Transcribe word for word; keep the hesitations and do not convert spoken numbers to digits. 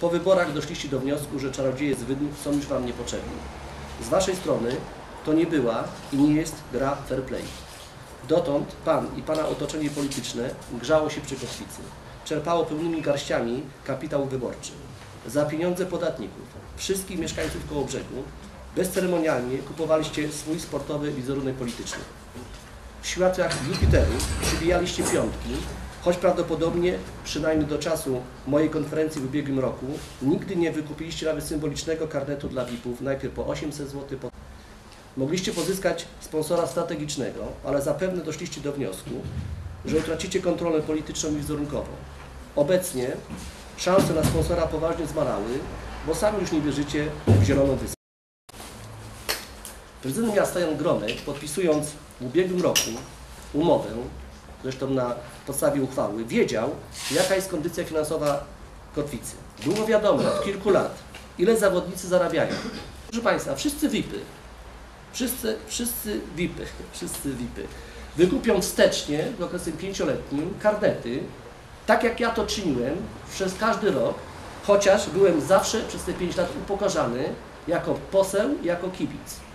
Po wyborach doszliście do wniosku, że czarodzieje z wydm są już Wam niepotrzebni. Z Waszej strony to nie była i nie jest gra fair play. Dotąd Pan i Pana otoczenie polityczne grzało się przy kotwicy. Czerpało pełnymi garściami kapitał wyborczy. Za pieniądze podatników, wszystkich mieszkańców Kołobrzegu, bezceremonialnie kupowaliście swój sportowy wizerunek polityczny. W światłach Jupiteru przybijaliście piątki, choć prawdopodobnie, przynajmniej do czasu mojej konferencji w ubiegłym roku, nigdy nie wykupiliście nawet symbolicznego karnetu dla V I P-ów, najpierw po osiemset złotych. Po... Mogliście pozyskać sponsora strategicznego, ale zapewne doszliście do wniosku, że utracicie kontrolę polityczną i wizerunkową. Obecnie szanse na sponsora poważnie zmalały, bo sami już nie wierzycie w Zieloną Wyspę. Prezydent miasta Jan Gromek, podpisując w ubiegłym roku umowę, zresztą na podstawie uchwały, wiedział, jaka jest kondycja finansowa kotwicy. Było wiadomo od kilku lat, ile zawodnicy zarabiają. Proszę Państwa, wszyscy V I P-y, wszyscy, wszyscy V I P-y, wszyscy V I P-y wykupią wstecznie w okresie pięcioletnim karnety, tak jak ja to czyniłem przez każdy rok, chociaż byłem zawsze przez te pięć lat upokarzany jako poseł, jako kibic.